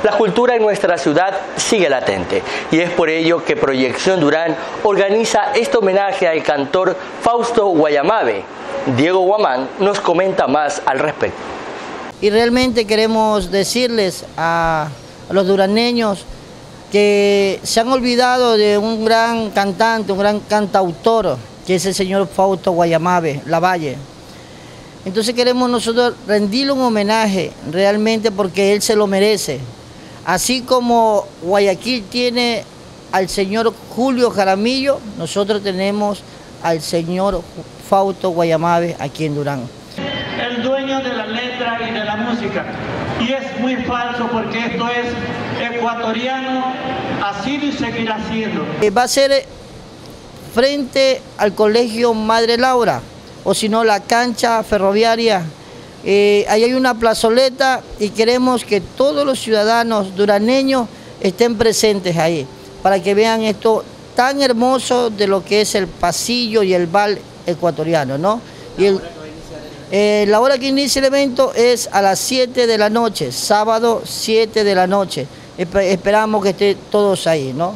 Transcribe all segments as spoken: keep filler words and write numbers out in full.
La cultura en nuestra ciudad sigue latente y es por ello que Proyección Durán organiza este homenaje al cantor Fausto Guayamabe. Diego Guamán nos comenta más al respecto. Y realmente queremos decirles a los duraneños que se han olvidado de un gran cantante, un gran cantautor, que es el señor Fausto Guayamabe Lavalle. Entonces queremos nosotros rendirle un homenaje realmente porque él se lo merece. Así como Guayaquil tiene al señor Julio Jaramillo, nosotros tenemos al señor Fausto Guayamabe aquí en Durán. El dueño de la letra y de la música. Y es muy falso porque esto es ecuatoriano, ha sido y seguirá siendo. Va a ser frente al Colegio Madre Laura, o si no la cancha ferroviaria. Eh, ahí hay una plazoleta y queremos que todos los ciudadanos duraneños estén presentes ahí, para que vean esto tan hermoso de lo que es el pasillo y el bal ecuatoriano, ¿no? Y el, eh, la hora que inicia el evento es a las siete de la noche, sábado siete de la noche. Esp- esperamos que estén todos ahí, ¿no?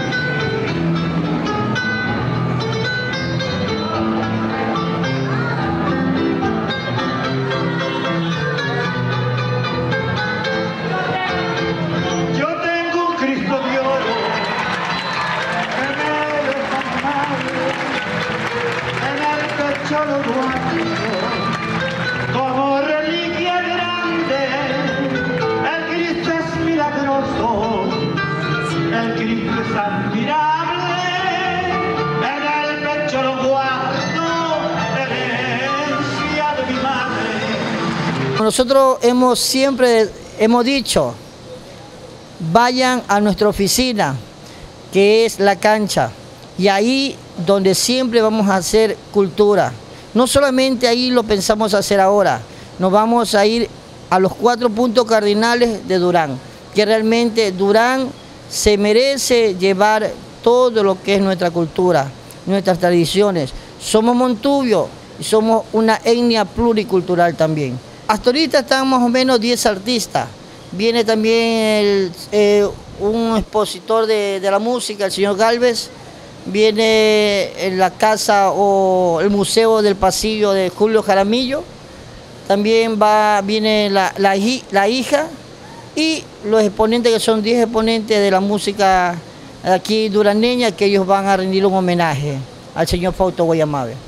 Como reliquia grande, el Cristo es milagroso, el Cristo es admirable, en el pecho lo guardo, herencia de mi madre. Nosotros hemos siempre hemos dicho, vayan a nuestra oficina, que es la cancha, y ahí donde siempre vamos a hacer cultura. No solamente ahí lo pensamos hacer ahora, nos vamos a ir a los cuatro puntos cardinales de Durán, que realmente Durán se merece llevar todo lo que es nuestra cultura, nuestras tradiciones. Somos Montubio y somos una etnia pluricultural también. Hasta ahorita están más o menos diez artistas. Viene también el, eh, un expositor de, de la música, el señor Galvez. Viene en la casa o el museo del pasillo de Julio Jaramillo, también va, viene la, la, la hija y los exponentes que son diez exponentes de la música aquí duraneña, que ellos van a rendir un homenaje al señor Fausto Guayamabe.